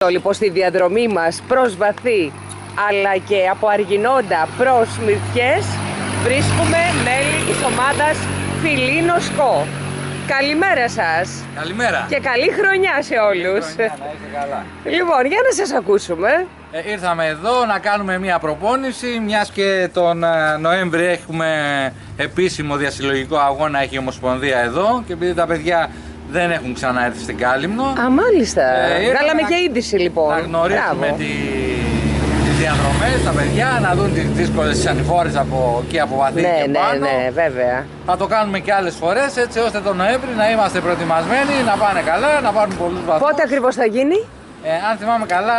Λοιπόν, στη διαδρομή μας προς Βαθύ αλλά και από Αργινόντα προς Μυρτιές βρίσκουμε μέλη της ομάδας Φιλίνο Σκο. Καλημέρα σας. Καλημέρα. Και καλή χρονιά σε όλους. Καλή χρονιά, να είστε καλά. Λοιπόν, για να σας ακούσουμε. Ήρθαμε εδώ να κάνουμε μια προπόνηση, μιας και τον Νοέμβρη έχουμε επίσημο διασυλλογικό αγώνα, έχει η Ομοσπονδία εδώ, και επειδή τα παιδιά δεν έχουν ξαναέρθει στην Κάλυμνο. Α, μάλιστα. Βγάλαμε και είδηση λοιπόν. Να γνωρίσουμε τις διαδρομές, τα παιδιά, να δουν τις δύσκολες ανηφόρες από εκεί από Βαθύ και πάνω. Ναι, βέβαια. Θα το κάνουμε και άλλες φορές, έτσι ώστε τον Νοέμβρη να είμαστε προετοιμασμένοι, να πάνε καλά, να πάρουν πολλούς βαθμούς. Πότε ακριβώς θα γίνει? Αν θυμάμαι καλά,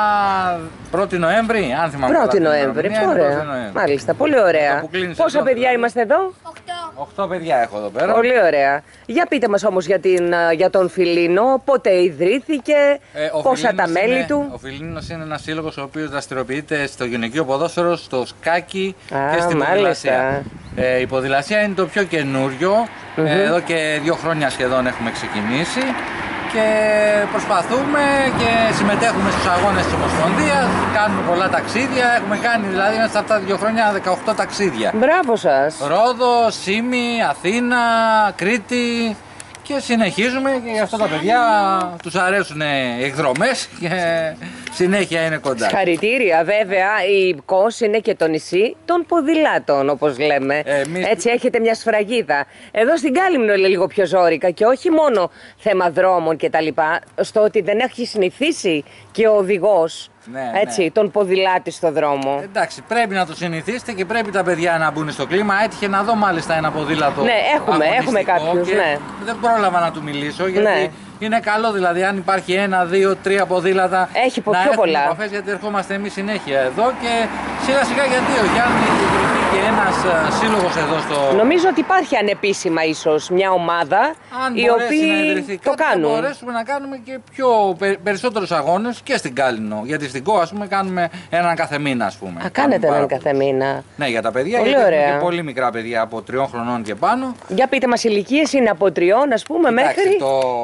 1η Νοέμβρη. Αν θυμάμαι 1η Νοέμβρη, ωραία. Μάλιστα, πολύ ωραία. Πόσα παιδιά είμαστε εδώ? 8 παιδιά έχω εδώ πέρα. Πολύ ωραία. Για πείτε μας όμως για τον Φιλίνο, πότε ιδρύθηκε, πόσα τα μέλη του. Ο Φιλίνος είναι ένας σύλλογος ο οποίος δραστηριοποιείται στο γυναικείο ποδόσφαιρο, στο σκάκι και στην ποδηλασία. Η ποδηλασία είναι το πιο καινούριο. Εδώ και 2 χρόνια σχεδόν έχουμε ξεκινήσει. Και προσπαθούμε και συμμετέχουμε στους αγώνες της Ομοσπονδίας, κάνουμε πολλά ταξίδια, έχουμε κάνει δηλαδή μέσα σε αυτά τα 2 χρόνια 18 ταξίδια. Μπράβο σας! Ρόδο, Σύμη, Αθήνα, Κρήτη, και συνεχίζουμε, και γι' αυτό τα παιδιά τους αρέσουν οι εκδρομές και συνέχεια είναι κοντά. Χαρητήρια, βέβαια, η Κος είναι και το νησί των ποδηλάτων, όπως λέμε. Έτσι έχετε μια σφραγίδα. Εδώ στην Κάλυμνο είναι λίγο πιο ζόρικα και όχι μόνο θέμα δρόμων κτλ. Στο ότι δεν έχει συνηθίσει και ο οδηγός. Έτσι, τον ποδηλάτη στο δρόμο. Εντάξει, πρέπει να το συνηθίσετε και πρέπει τα παιδιά να μπουν στο κλίμα. Έτυχε να δω μάλιστα ένα ποδήλατο. Ναι, έχουμε κάποιους. Ναι. Δεν πρόλαβα να του μιλήσω γιατί είναι καλό, δηλαδή, αν υπάρχει 1, 2, 3 ποδήλατα. Έχει πιο πολλά. Επαφές, γιατί ερχόμαστε εμείς συνέχεια εδώ και σιγά σιγά, γιατί όχι, αν ιδρυθεί και ένας σύλλογος εδώ στο. Νομίζω ότι υπάρχει ανεπίσημα ίσως μια ομάδα οι οποίοι το κάνουν. Θα μπορέσουμε να κάνουμε και περισσότερους αγώνες και στην Κάλυμνο. Γιατί στην ΚΟ, ας πούμε, κάνουμε έναν κάθε μήνα, ας πούμε. Κάνετε έναν κάθε μήνα. Ναι, για τα παιδιά, πολύ γιατί ωραία. έχουμε και πολύ μικρά παιδιά από 3 χρονών και πάνω. Για πείτε μας, ηλικίες είναι από 3, ας πούμε, μέχρι.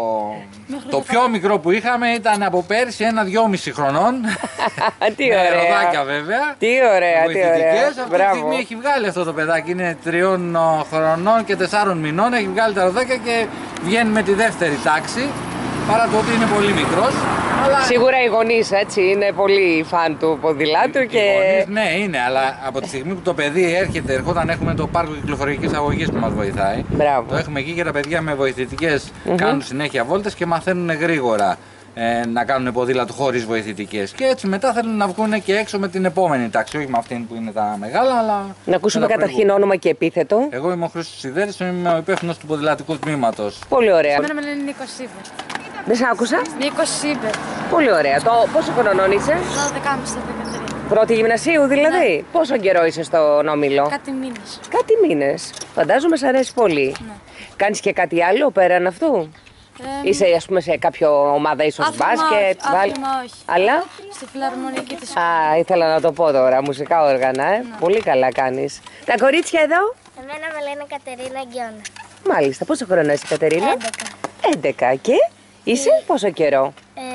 Το πιο μικρό που είχαμε ήταν από πέρσι 1-2,5 χρονών. Τι ωραία. Ροδάκια βέβαια. Τι ωραία, τι ωραία. Αυτή τη στιγμή έχει βγάλει αυτό το παιδάκι, είναι 3 χρονών και 4 μηνών. Έχει βγάλει τα ροδάκια και βγαίνει με τη δεύτερη τάξη. Παρά το ότι είναι πολύ μικρός. Αλλά σίγουρα οι γονείς, έτσι, είναι πολύ φαν του ποδηλάτου. Οι γονείς, ναι, είναι, αλλά από τη στιγμή που το παιδί ερχόταν, έχουμε το πάρκο κυκλοφοριακής αγωγής που μας βοηθάει. Μπράβο. Το έχουμε εκεί και τα παιδιά με βοηθητικές κάνουν συνέχεια βόλτες και μαθαίνουν γρήγορα να κάνουν ποδήλατο χωρίς βοηθητικές. Και έτσι μετά θέλουν να βγουν και έξω με την επόμενη τάξη, όχι με αυτήν που είναι τα μεγάλα, αλλά. Να ακούσουμε καταρχήν όνομα και επίθετο. Εγώ είμαι ο Χρήστος Σιδέρης, είμαι ο υπεύθυνος του ποδηλατικού τμήματος. Πολύ ωραία. Εμένα με λένε Νίκος Σίβερ. Δεν σ' άκουσα. Νίκος Σίβερ. Πολύ ωραία. Πόσο χρονών είσαι? 12,5 στο 13. Πρώτη γυμνασίου δηλαδή. Ναι. Πόσο καιρό είσαι στον Όμιλο? Κάτι μήνες. Κάτι μήνες. Φαντάζομαι σ' αρέσει πολύ. Ναι. Κάνεις και κάτι άλλο πέραν αυτού? Είσαι, ας πούμε, σε κάποιο ομάδα, ίσως μπάσκετ? Άθλημα όχι. Αλλά? Στη φιλαρμονική της. Α, ήθελα να το πω τώρα, μουσικά όργανα, Ναι. Πολύ καλά κάνεις. Τα κορίτσια εδώ? Εμένα με λένε Κατερίνα Γκιώνα. Μάλιστα, πόσο χρόνο είσαι, Κατερίνα? 11. 11. Και είσαι πόσο καιρό?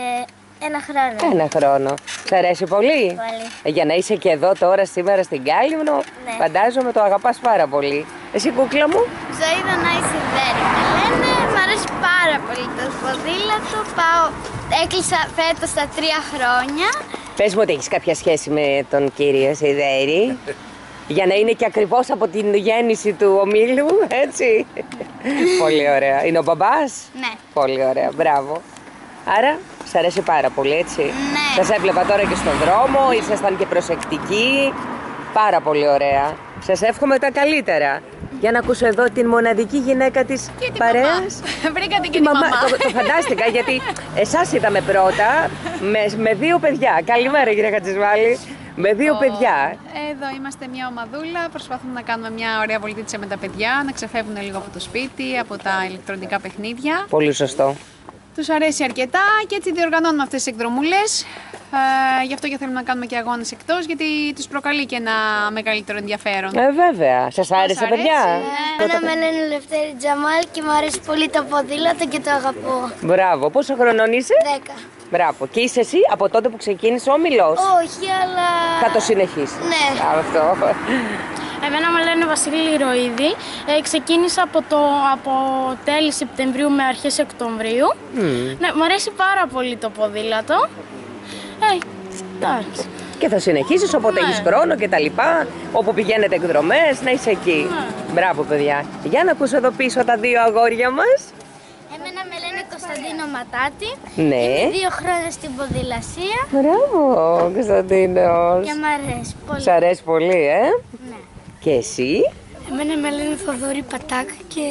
1 χρόνο. 1 χρόνο. Σ' αρέσει πολύ? Πολύ. Για να είσαι και εδώ τώρα σήμερα στην Κάλυμνο, φαντάζομαι το αγαπάς πάρα πολύ. Εσύ, κούκλα μου? Ζωή Δανάη Σιδέρη με λένε. Μ' αρέσει πάρα πολύ το ποδήλατο. Έκλεισα φέτος τα 3 χρόνια. Πες μου ότι έχεις κάποια σχέση με τον κύριο Σιδέρη. Για να είναι και ακριβώς από την γέννηση του ομίλου, έτσι. Πολύ ωραία. Είναι ο μπαμπάς? Ναι. Πολύ ωραία, μπράβο. Άρα, σ' αρέσει πάρα πολύ, έτσι. Ναι. Σας έβλεπα τώρα και στον δρόμο, ήσασταν και προσεκτικοί. Πάρα πολύ ωραία. Σας εύχομαι τα καλύτερα. Για να ακούσω εδώ την μοναδική γυναίκα της παρέας. Βρήκατε και τη μαμά. Το φαντάστηκα, γιατί εσάς είδαμε πρώτα με 2 παιδιά. Καλημέρα, κυρία Χατζησβάλη. Με 2 παιδιά. Εδώ είμαστε μια ομαδούλα, προσπαθούμε να κάνουμε μια ωραία βολτίτσα με τα παιδιά, να ξεφεύγουν λίγο από το σπίτι, από τα ηλεκτρονικά παιχνίδια. Πολύ σωστό. Τους αρέσει αρκετά και έτσι διοργανώνουμε αυτές τις εκδρομούλες. Γι' αυτό και θέλουμε να κάνουμε και αγώνες εκτός, γιατί τους προκαλεί και ένα μεγαλύτερο ενδιαφέρον. Βέβαια. Σας άρεσε, παιδιά? Εμένα με λένε Λευτέρη Τζαμάλ και μου αρέσει πολύ το ποδήλατο και το αγαπώ. Μπράβο. Πόσο χρονών είσαι? 10. Μπράβο. Και είσαι εσύ από τότε που ξεκίνησε ο όμιλος? Όχι, αλλά... Θα το συνεχίσει. Ναι. Αυτό. Εμένα με λένε Βασίλη Ροίδη. Ξεκίνησα από τέλη Σεπτεμβρίου με αρχές Οκτωβρίου. Ναι, μου αρέσει πάρα πολύ το ποδήλατο. Εντάξει. Και θα συνεχίσεις όποτε έχεις χρόνο και τα λοιπά, όπου πηγαίνετε εκδρομές, να είσαι εκεί. Μπράβο, παιδιά. Για να ακούσω εδώ πίσω τα δύο αγόρια μας. Εμένα με λένε Κωνσταντίνο Ματάτη. Ναι. Είμαι 2 χρόνια στην ποδηλασία. Μπράβο, Κωνσταντίνος. Και μ' αρέσει πολύ. Σ' αρέσει πολύ, Ναι. Και εσύ? Εμένα με λένε Θοδωρή Πατάκ και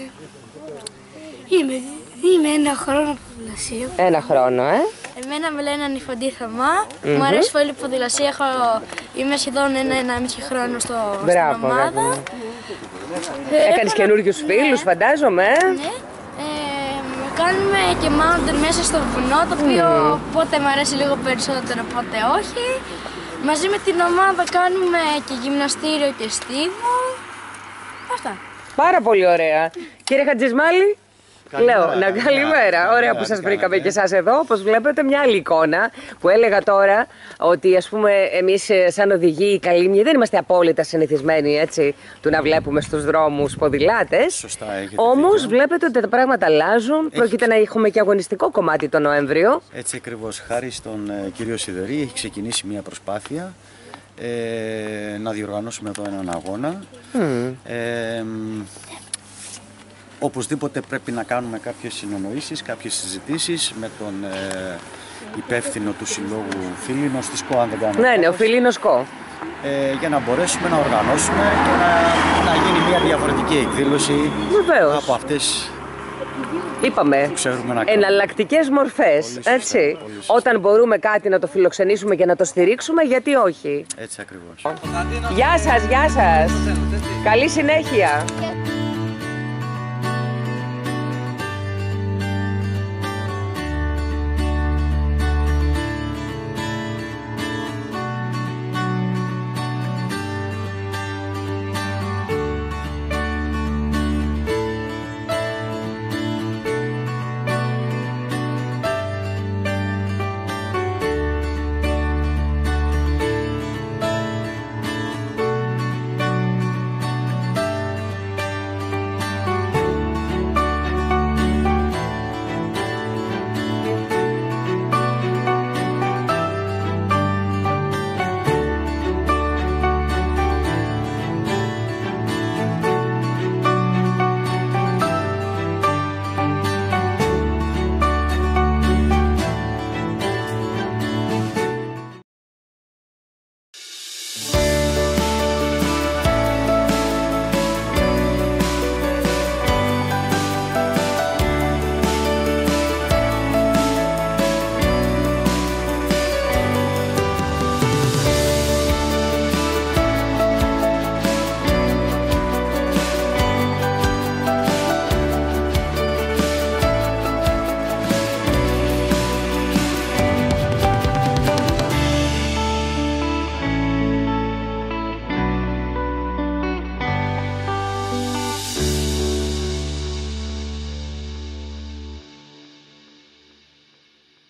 είμαι 1 χρόνο ποδηλασία. 1 χρόνο, Εμένα με λένε Ανιφαντή Θωμά. Μου αρέσει πολύ η ποδηλασία. Είμαι σχεδόν 1,5 χρόνο στην Μπράβο, ομάδα. Έκανες καινούριους φίλους, φαντάζομαι, Ναι. Κάνουμε και mountain μέσα στο βουνό, το οποίο πότε μου αρέσει λίγο περισσότερο, πότε όχι. Μαζί με την ομάδα κάνουμε και γυμναστήριο και στίβο. Αυτά. Πάρα πολύ ωραία. Κύριε Χατζησμάλη. Καλημέρα. Ωραία που σας βρήκαμε και εσάς εδώ. Όπως βλέπετε, μια άλλη εικόνα που έλεγα τώρα ότι, ας πούμε, εμείς σαν οδηγοί καλύμνοι δεν είμαστε απόλυτα συνηθισμένοι, έτσι, του να βλέπουμε στους δρόμους ποδηλάτες. Σωστά, έχετε όμως δίκιο. βλέπετε ότι τα πράγματα αλλάζουν. Πρόκειται να έχουμε και αγωνιστικό κομμάτι τον Νοέμβριο. Έτσι ακριβώς, χάρη στον κύριο Σιδερή, έχει ξεκινήσει μια προσπάθεια να διοργανώσουμε εδώ έναν αγώνα. Οπωσδήποτε πρέπει να κάνουμε κάποιες συνεννοήσεις, κάποιες συζητήσεις με τον υπεύθυνο του Συλλόγου Φίλινος της ΚΟ, αν δεν κάνω Ναι, ο Φίλινος ΚΟ. για να μπορέσουμε να οργανώσουμε και να γίνει μια διαφορετική εκδήλωση. Βεβαίως. Από αυτές Είπαμε, ξέρουμε να κάνουμε. εναλλακτικές μορφές, Πολύ σωστά, έτσι. πολύ σωστά. Όταν μπορούμε κάτι να το φιλοξενήσουμε και να το στηρίξουμε, γιατί όχι. Έτσι ακριβώς. Γεια σας, γεια σας. Καλή συνέχεια. Και